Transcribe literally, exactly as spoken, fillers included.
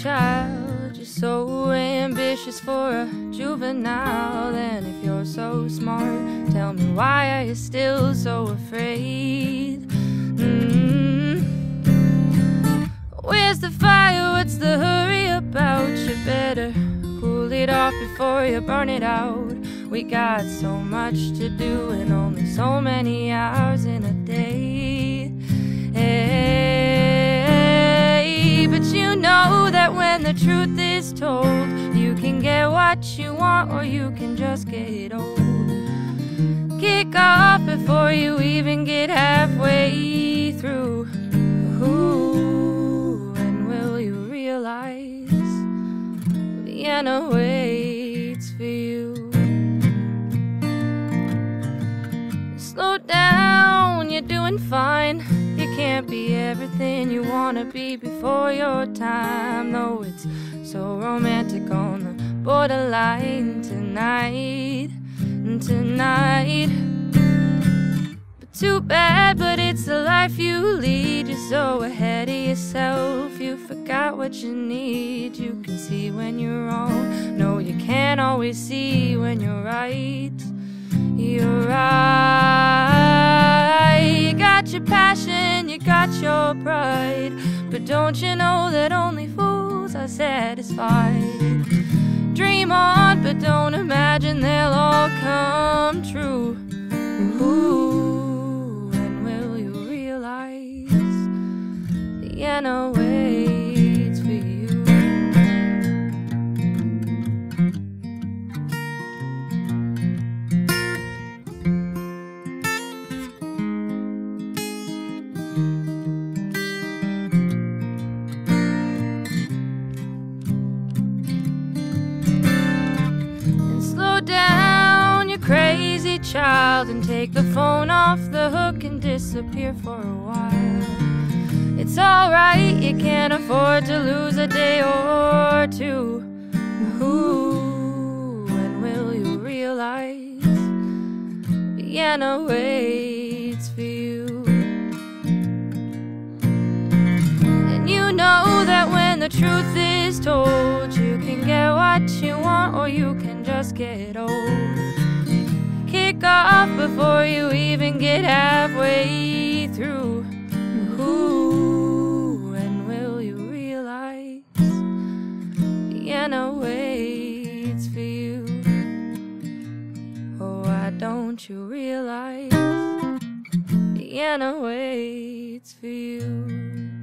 child, you're so ambitious for a juvenile. Then if you're so smart, tell me, why are you still so afraid? Mm-hmm. Where's the fire? What's the hurry about? You better cool it off before you burn it out. We got so much to do and only so many hours in a day. Hey, but you know that when the truth is told, you can get what you want or you can just get old. Kick off before you even get halfway through. Ooh, and will you realize Vienna waits for you? Slow down, you're doing fine. You can't be everything you wanna be before your time. Though it's so romantic on the borderline tonight, tonight. But too bad, but it's the life you lead. You're so ahead of yourself, you forgot what you need. You can see when you're wrong, no, you can't always see when you're right. You're right. You got your passion, you got your pride, but don't you know that only fools are satisfied? Dream on, but don't imagine they'll all come true. Ooh, and will you realize Vienna waits for you? Down, you crazy child, and take the phone off the hook and disappear for a while. It's alright, you can't afford to lose a day or two. Ooh, and will you realize Vienna waits for you? And you know that when the truth is told, you can get what you want or you can just get old. Kick off before you even get halfway through. Ooh, and will you realize Vienna waits for you? Oh, why don't you realize Vienna waits for you?